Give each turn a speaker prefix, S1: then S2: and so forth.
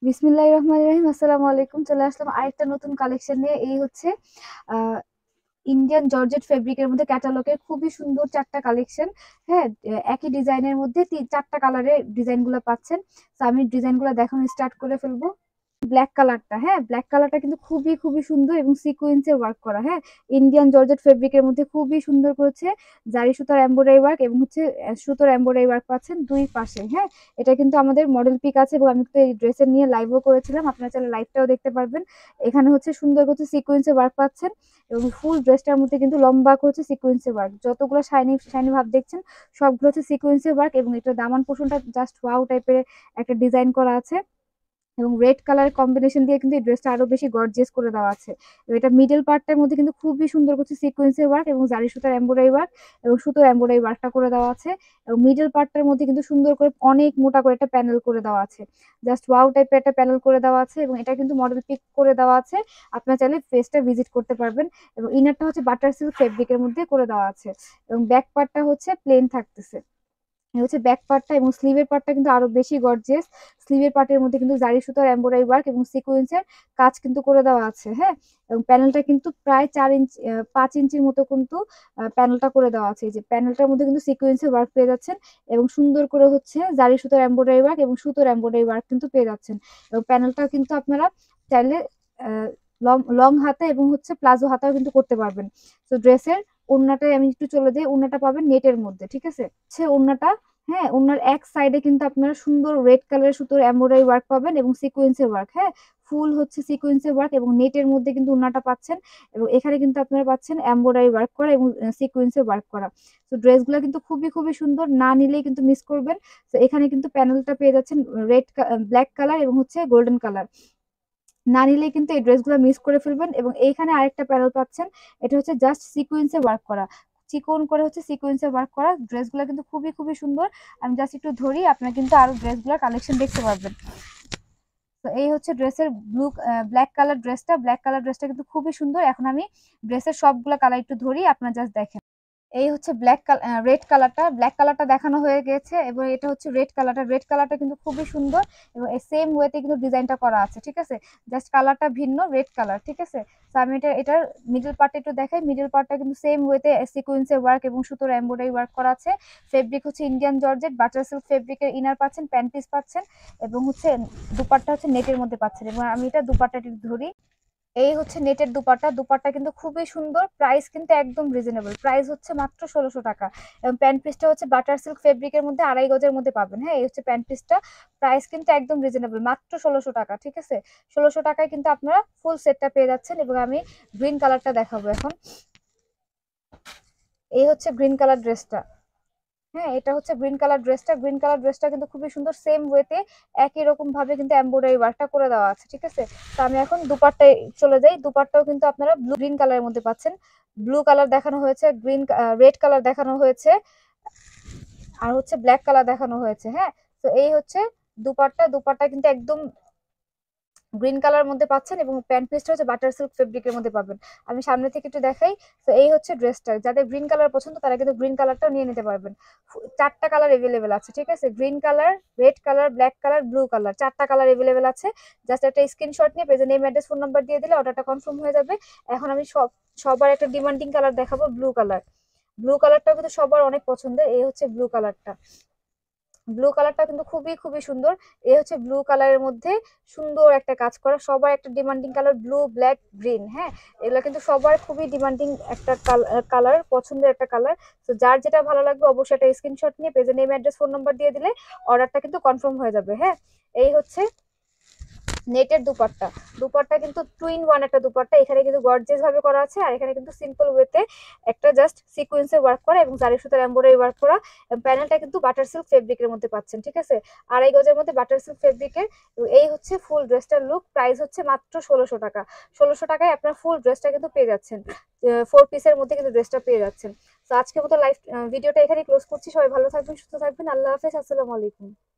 S1: বিসমিল্লাহির রহমানির রহিম। আসসালামু আলাইকুম। চলে আসলাম আরেকটা নতুন কালেকশন নিয়ে। এই হচ্ছে আহ ইন্ডিয়ান জর্জেট ফেব্রিকের মধ্যে ক্যাটালগের খুবই সুন্দর চারটা কালেকশন। হ্যাঁ, একই ডিজাইনের মধ্যে চারটা কালারের ডিজাইন গুলো পাচ্ছেন। তো আমি ডিজাইন গুলো দেখানো স্টার্ট করে ফেলবো। ব্ল্যাক কালারটা, হ্যাঁ, ব্ল্যাক কালারটা কিন্তু খুবই খুবই সুন্দর এবং সিকোয়েন্সে ওয়ার্ক করা। হ্যাঁ, ইন্ডিয়ান জর্জেট ফেব্রিকের মধ্যে খুবই সুন্দর করেছে জারি সুতার এমব্রয়ডারি ওয়ার্ক এবং হচ্ছে সুতোর এমব্রয়ডারি ওয়ার্ক পাচ্ছেন দুই পাশে। হ্যাঁ, এটা কিন্তু আমাদের মডেল পিক আছে এবং আমি তো এই ড্রেসের নিয়ে লাইভও করেছিলাম, আপনারা চাইলে লাইভটাও দেখতে পারবেন। এখানে হচ্ছে সুন্দর করছে সিকোয়েন্সে ওয়ার্ক পাচ্ছেন এবং ফুল ড্রেসটার মধ্যে কিন্তু লম্বা করছে সিকোয়েন্সে ওয়ার্ক। যতগুলো শাইনি শাইনি ভাব দেখছেন সবগুলো হচ্ছে সিকোয়েন্সে ওয়ার্ক এবং এটা দামান পোর্শনটা জাস্ট ওয়াও টাইপের একটা ডিজাইন করা আছে এবং রেড কালার কম্বিনেশন দিয়ে কিন্তু এই ড্রেসটা আরো বেশি গর্জিয়াস করে দেওয়া আছে। এবং এটা মিডল পার্টটার মধ্যে কিন্তু খুবই সুন্দর করছে সিকোয়েন্সের ওয়ার্ক এবং জারি সুতার এমব্রয়ডারি ওয়ার্ক এবং সুতোর এমব্রয়ডারি ওয়ার্কটা করে দেওয়া আছে। এবং মিডল পার্টটার মধ্যে কিন্তু সুন্দর করে অনেক মোটা করে একটা প্যানেল করে দেওয়া আছে, জাস্ট ওয়াও টাইপের একটা প্যানেল করে দেওয়া আছে এবং এটা কিন্তু মডেল পিক করে দেওয়া আছে। আপনারা চাইলে ফেসটা ভিজিট করতে পারবেন। এবং ইনারটা হচ্ছে বাটার সিল্ক ফেব্রিকের মধ্যে করে দেওয়া আছে এবং ব্যাক পার্টটা হচ্ছে প্লেন থাকতেছে। এই হচ্ছে ব্যাক পার্টটা এবং স্লিভের পার্টটা কিন্তু আরো বেশি গর্জিয়াস। স্লিভের পার্টের মধ্যে কিন্তু জারি সুতার এমব্রয়ডারি ওয়ার্ক এবং সিকোয়েন্সের কাজ কিন্তু করে দেওয়া আছে। হ্যাঁ, এবং প্যানেলটা কিন্তু প্রায় 4 ইঞ্চি 5 ইঞ্চির মতো কিন্তু প্যানেলটা করে দেওয়া আছে। এই যে প্যানেলটার মধ্যে কিন্তু সিকোয়েন্সের ওয়ার্ক পেয়ে যাচ্ছেন এবং সুন্দর করে হচ্ছে জারি সুতার এমব্রয়ডারি ওয়ার্ক এবং সুতোর এমব্রয়ডারি ওয়ার্ক কিন্তু পেয়ে যাচ্ছেন। এবং প্যানেলটা কিন্তু আপনারা চাইলে লং লং হাতা এবং হচ্ছে প্লাজো হাতাও কিন্তু করতে পারবেন। তো ড্রেসের ওড়নাটায় আমি একটু চলে যাই, ওড়নাটা পাবেন নেটের মধ্যে, ঠিক আছে? ওড়নাটা, হ্যাঁ, ওড়নার এক সাইডে কিন্তু আপনারা সুন্দর রেড কালারের সুতোর এমব্রয়ডারি ওয়ার্ক পাবেন এবং সিকোয়েন্সের ওয়ার্ক। হ্যাঁ, ফুল হচ্ছে সিকোয়েন্সের ওয়ার্ক এবং নেটের মধ্যে কিন্তু ওড়নাটা পাচ্ছেন এবং এখানে কিন্তু আপনারা পাচ্ছেন এমব্রয়ডারি ওয়ার্ক করা এবং সিকোয়েন্সের ওয়ার্ক করা। তো ড্রেসগুলো কিন্তু খুবই খুবই সুন্দর, না নিলেই কিন্তু মিস করবেন। তো এখানে কিন্তু প্যানেলটা পেয়ে যাচ্ছেন রেড ব্ল্যাক কালার এবং হচ্ছে গোল্ডেন কালার। না নিলেই কিন্তু এই ড্রেসগুলো মিস করে ফেলবেন। এবং এইখানে আরেকটা প্যানেল পাচ্ছেন, এটা হচ্ছে জাস্ট সিকোয়েন্সে ওয়ার্ক করা, চিকন করে হচ্ছে সিকোয়েন্সে ওয়ার্ক করা। ড্রেসগুলো কিন্তু খুবই খুবই সুন্দর। আমি জাস্ট একটু ধরি, আপনারা কিন্তু আরো ড্রেসগুলোর কালেকশন দেখতে পারবেন। তো এই হচ্ছে ড্রেসের ব্ল্যাক কালার ড্রেসটা, ব্ল্যাক কালার ড্রেসটা কিন্তু খুবই সুন্দর। এখন আমি ড্রেসের সবগুলো কালার একটু ধরি, আপনারা জাস্ট দেখেন। এই হচ্ছে রেড কালারটা, ব্ল্যাক কালারটা দেখানো হয়ে গেছে এবং এটা হচ্ছে রেড কালারটা কিন্তু খুবই সুন্দর এবং সেম ওয়েতে কিন্তু ডিজাইনটা করা আছে, ঠিক আছে? জাস্ট কালারটা ভিন্ন, রেড কালার, ঠিক আছে? তো আমি এটার মিডল পার্টটা একটু দেখাই। মিডল পার্টটা কিন্তু সেম ওয়েতে সিকোয়েন্সের ওয়ার্ক এবং সুতোর এমব্রয়ডারি ওয়ার্ক করা আছে। ফেব্রিক হচ্ছে ইন্ডিয়ান জর্জেট বাটার সিল্ক ফেব্রিকের ইনার পাচ্ছেন, প্যান্ট পিস পাচ্ছেন এবং হচ্ছে দুপাট্টা হচ্ছে নেটের মধ্যে পাচ্ছেন। এবং আমি এটা দুপাট্টাটি ধরি। এই হচ্ছে নেটের দুপাট্টা, দুপাট্টা কিন্তু খুবই সুন্দর। প্রাইস কিন্তু একদম রিজনেবল, প্রাইস হচ্ছে মাত্র 1600 টাকা। এবং প্যান্ট পিসটা হচ্ছে বাটার সিল্ক ফেব্রিকের মধ্যে 2.5 গজের মধ্যে পাবেন। হ্যাঁ, এই হচ্ছে প্যান্ট পিসটা। প্রাইস কিন্তু একদম রিজনেবল, মাত্র 1600 টাকা, ঠিক আছে? 1600 টাকায় কিন্তু আপনারা ফুল সেটটা পেয়ে যাচ্ছেন। এবং আমি গ্রিন কালারটা দেখাবো এখন। এই হচ্ছে গ্রিন কালার ড্রেসটা। হ্যাঁ, এটা হচ্ছে গ্রিন কালার ড্রেসটা। গ্রিন কালার ড্রেসটা কিন্তু খুবই সুন্দর, সেম ওয়েতে একই রকম ভাবে কিন্তু এমব্রয়ডারি ওয়ার্কটা করে দেওয়া আছে, ঠিক আছে? তো আমি এখন দুপাট্টায় চলে যাই। দুপাট্টাও কিন্তু আপনারা গ্রিন কালারের মধ্যে পাচ্ছেন। ব্লু কালার দেখানো হয়েছে, রেড কালার দেখানো হয়েছে আর হচ্ছে ব্ল্যাক কালার দেখানো হয়েছে। হ্যাঁ, তো এই হচ্ছে দুপাট্টা। দুপাট্টা কিন্তু একদম গ্রিন কালার মধ্যে পাচ্ছেন এবং প্যান্ট পিসটা হচ্ছে বাটার সিল্ক ফেব্রিকের মধ্যে পাবেন। আমি সামনে থেকে একটু দেখাই। তো এই হচ্ছে ড্রেসটা, যাদের গ্রিন কালার পছন্দ তারা কিন্তু গ্রিন কালারটাও নিয়ে নিতে পারবেন। চারটা কালার এভেলেবেল আছে, ঠিক আছে? Green colour, red colour, black colour, blue colour, চারটা কালার এভেলেবেল আছে। জাস্ট একটা স্ক্রিনশট নিয়ে পেজে নেম অ্যাড্রেস ফোন নাম্বার দিয়ে দিলে অর্ডারটা কনফার্ম হয়ে যাবে। এখন আমি সবার একটা ডিমান্ডিং কালার দেখাবো, ব্লু কালার। ব্লু কালারটাও কিন্তু সবার অনেক পছন্দের। এই হচ্ছে ব্লু কালারটা। ব্লু কালারটা কিন্তু খুবই খুবই সুন্দর। এই হচ্ছে ব্লু কালারের মধ্যে সুন্দর একটা কাজ করা, সবার একটা demanding colour, blue, black, green. হ্যাঁ, এগুলো কিন্তু সবার খুবই ডিমান্ডিং একটা কালার, পছন্দের একটা কালার। তো যার যেটা ভালো লাগবে অবশ্যই একটা স্ক্রিনশট নিয়ে পেজে নেম অ্যাড্রেস ফোন নাম্বার দিয়ে দিলে অর্ডারটা কিন্তু কনফার্ম হয়ে যাবে। হ্যাঁ, এই হচ্ছে নেটের দুপাট্টা। দুপাট্টা কিন্তু টু ইন ওয়ান একটা দুপাট্টা। এখানে কিন্তু গর্জিয়াস ভাবে করা আছে আর এখানে কিন্তু সিম্পল ওয়েতে একটা জাস্ট সিকোয়েন্সে ওয়ার্ক করা এবং জারি সুতার এমব্রয়ডারি ওয়ার্ক করা। এবং প্যানেলটা কিন্তু বাটার সিল্ক ফেব্রিকের মধ্যে পাচ্ছেন, ঠিক আছে? 2.5 গজের মধ্যে বাটার সিল্ক ফেব্রিকের। এই হচ্ছে ফুল ড্রেসটার লুক। প্রাইস হচ্ছে মাত্র 1600 টাকা। 1600 টাকায় আপনার ফুল ড্রেসটা কিন্তু পেয়ে যাচ্ছেন। 4 পিসের মধ্যে কিন্তু ড্রেসটা পেয়ে যাচ্ছেন। তো আজকের মতো লাইভ ভিডিওটা এখানে ক্লোজ করছি। সবাই ভালো থাকবেন, সুস্থ থাকবেন। আল্লাহ হাফেজ, আসসালামু আলাইকুম।